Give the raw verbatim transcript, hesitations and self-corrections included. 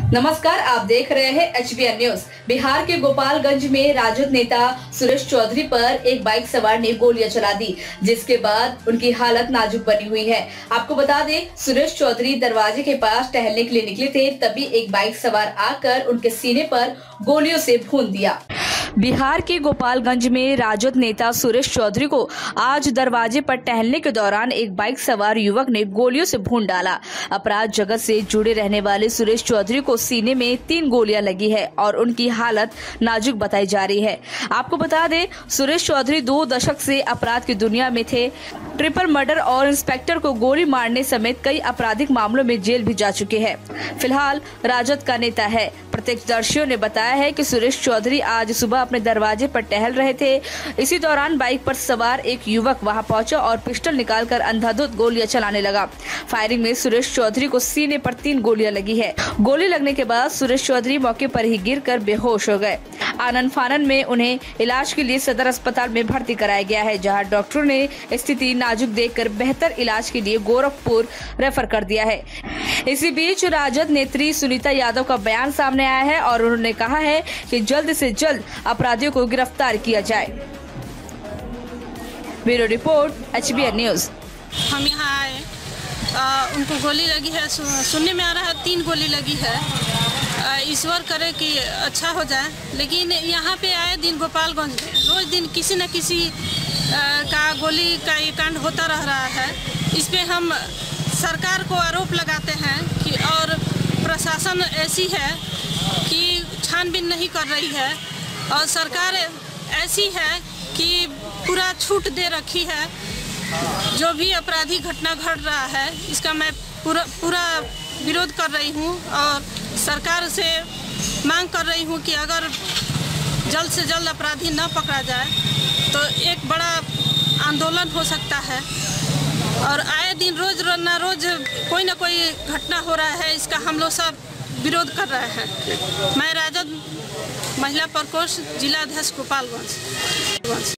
नमस्कार, आप देख रहे हैं H B N news. Bihar के गोपालगंज में राजद नेता सुरेश चौधरी पर एक बाइक सवार ने गोलियां चला दी, जिसके बाद उनकी हालत नाजुक बनी हुई है। आपको बता दें, सुरेश चौधरी दरवाजे के पास टहलने के लिए निकले थे, तभी एक बाइक सवार आकर उनके सीने पर गोलियों से भून दिया। बिहार के गोपालगंज में राजद नेता सुरेश चौधरी को आज दरवाजे पर टहलने के दौरान एक बाइक सवार युवक ने गोलियों से भून डाला। अपराध जगत से जुड़े रहने वाले सुरेश चौधरी को सीने में तीन गोलियां लगी है और उनकी हालत नाजुक बताई जा रही है। आपको बता दें, सुरेश चौधरी दो दशक से अपराध की दुनिया में थे। ट्रिपल मर्डर और इंस्पेक्टर को गोली मारने समेत कई आपराधिक मामलों में जेल भी जा चुके हैं। फिलहाल राजद का नेता है। प्रत्यक्षदर्शियों ने बताया है कि सुरेश चौधरी आज सुबह अपने दरवाजे पर टहल रहे थे। इसी दौरान बाइक पर सवार एक युवक वहां पहुंचा और पिस्टल निकालकर अंधाधुंध गोलियां चलाने लगा। फायरिंग में सुरेश चौधरी को सीने पर तीन गोलियां लगी है। गोली लगने के बाद सुरेश चौधरी मौके पर ही गिरकर बेहोश हो गए। आनन फानन में उन्हें इलाज के लिए सदर अस्पताल में भर्ती कराया गया है, जहां डॉक्टरों ने स्थिति नाजुक देखकर बेहतर इलाज के लिए गोरखपुर रेफर कर दिया है। इसी बीच राजद नेत्री सुनीता यादव का बयान सामने आया है और उन्होंने कहा है कि जल्द से जल्द अपराधियों को गिरफ्तार किया जाए। Bureau report, H B N news. हम यहाँ आए, आ, उनको गोली लगी है, सु, सुनने में आ रहा है तीन गोली लगी है। ईश्वर करे कि अच्छा हो जाए। लेकिन यहाँ पे आए दिन गोपालगंज में रोज दिन किसी न किसी आ, का गोली का ये कांड होता रह रहा है। इस पे हम सरकार को आरोप लगाते हैं कि और प्रशासन ऐसी है कि छानबीन नहीं कर रही है और सरकार ऐसी है कि पूरा छूट दे रखी है। जो भी अपराधी घटना घट रहा है, इसका मैं पूरा पूरा विरोध कर रही हूँ और सरकार से मांग कर रही हूँ कि अगर जल्द से जल्द अपराधी न पकड़ा जाए तो एक बड़ा आंदोलन हो सकता है। और आए दिन रोज न रोज कोई ना कोई घटना हो रहा है, इसका हम लोग सब विरोध कर रहे हैं। मैं राजद महिला प्रकोष्ठ जिला अध्यक्ष गोपालगंज।